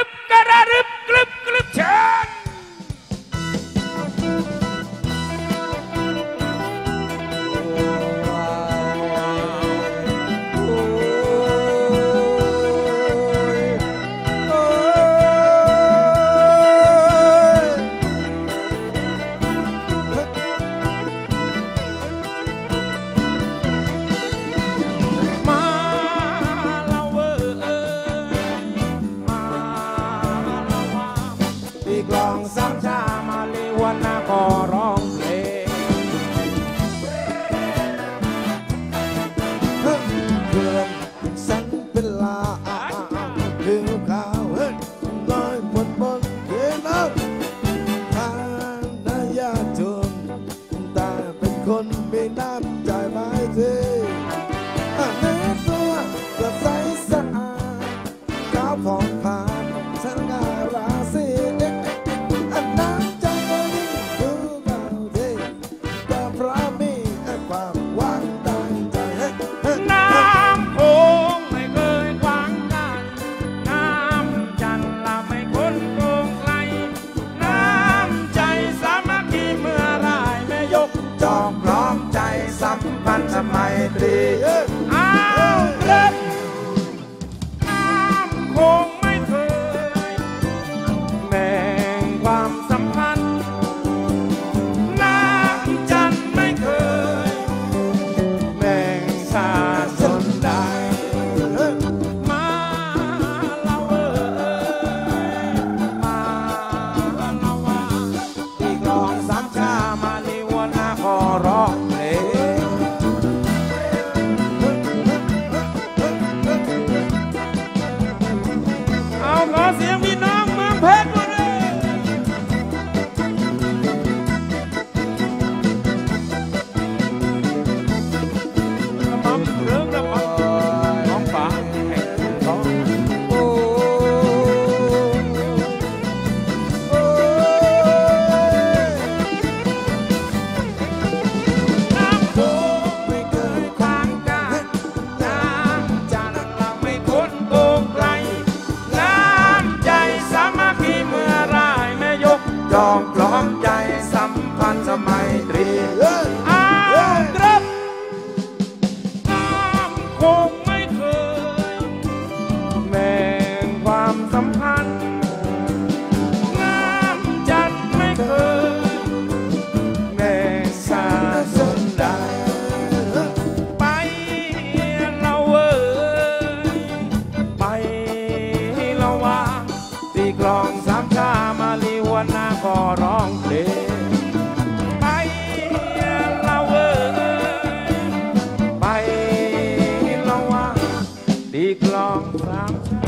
รึบกระรึบกรึบกรึบเชิญกลองสามชามาลีวันนาก็ร้องเพลงเพื่อนฉันเป็นลาหิวข้าวน้อยหมดบนเกณฑ์แล้วทานนายาจนแต่เป็นคนมีน้ำใจไม่ทีเนื้อตัวก็ใสสะอาดขาวผ่องผ่านฉันงาราศีสมัยตรีอ้าวเลิศน้ำคงไม่เคยแบ่งความสัมพันธ์น้ำจันไม่เคยแบ่งชาชนใดมาเรามาเราว่าตีกลองสามชามาลีวันนาขอร้องเพลงขอเสียงพี่น้องเมืองเพชรมาเลยระบำเรื่องระบำน้องป่าแห่งท้องน้ำโขงไม่เคยขวางกันน้ำจันทร์เราไม่พ้นโกงไกลจอมปลอมใจสัมพันธ์สมัยตรีอ้าวกระบน้ำคงไม่เคยแบ่งความสัมพันธ์น้ำจัดไม่เคยแบ่งสาสนใดไปเราไปเราว่าตีกลองสามชามาลีวันนาก็ร้องเพลงไปเราไปเราว่าตีกลองสามชา